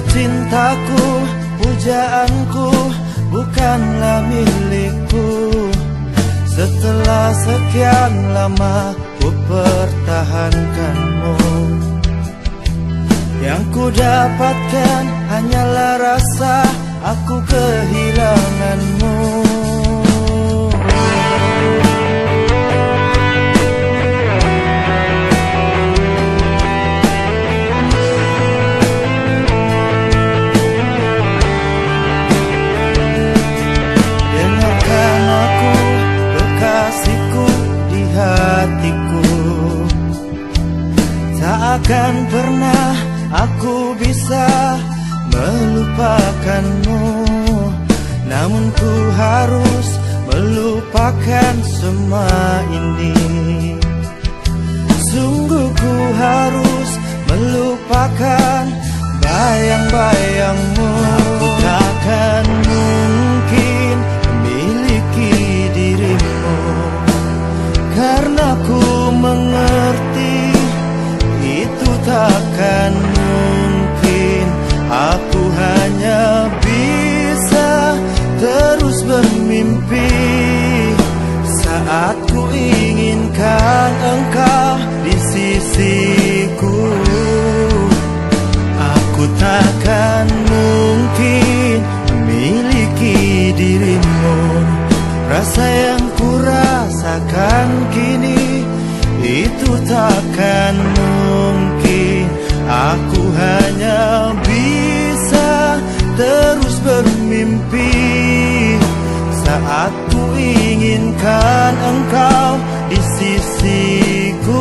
cintaku, pujaanku bukanlah milikku. Setelah sekian lama ku pertahankanmu, yang ku dapatkan hanyalah rasa aku kehilanganmu. Dengarkan aku, kekasihku di hatiku. Tak akan pernah aku bisa melupakanmu, namun ku harus melupakan semua ini. Sungguh ku harus melupakan bayang-bayangmu. Aku takkan mungkin memiliki dirimu, karena ku mengerti itu takkan mungkin. Aku hanya bisa terus bermimpi saat ku inginkan engkau di sisiku. Aku takkan mungkin memiliki dirimu. Rasa yang ku rasakan kini itu takkan mungkin. Aku hanya bisa terus bermimpi saat ku inginkan engkau di sisiku.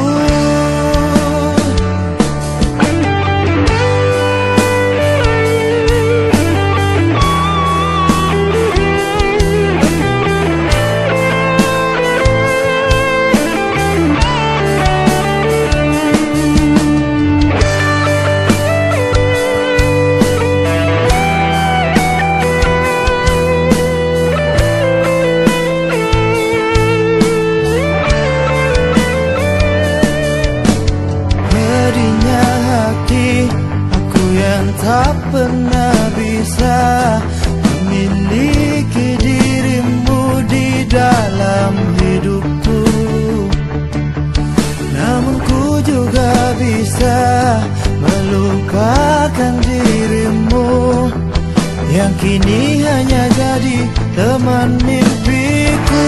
Tak pernah bisa memiliki dirimu di dalam hidupku, namun ku juga bisa melupakan dirimu yang kini hanya jadi teman mimpiku.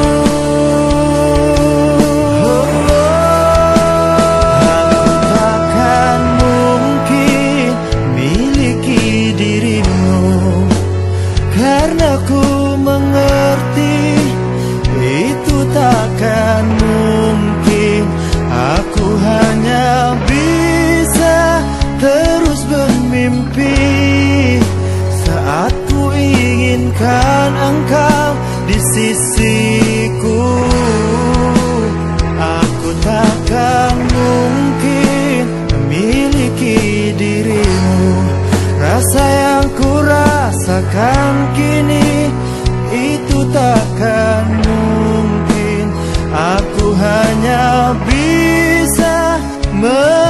Karena ku mengerti itu takkan mungkin. Aku hanya bisa terus bermimpi saat ku inginkan engkau di sisiku. Aku takkan mungkin memiliki dirimu. Rasa yang ku rasakan kini itu takkan mungkin. Aku hanya bisa